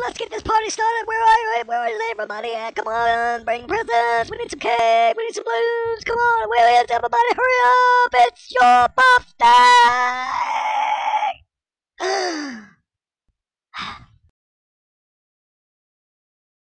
let's get this party started. Where are you, everybody at? Come on, bring presents. We need some cake. We need some balloons. Come on, where is everybody? Hurry up! It's your birthday!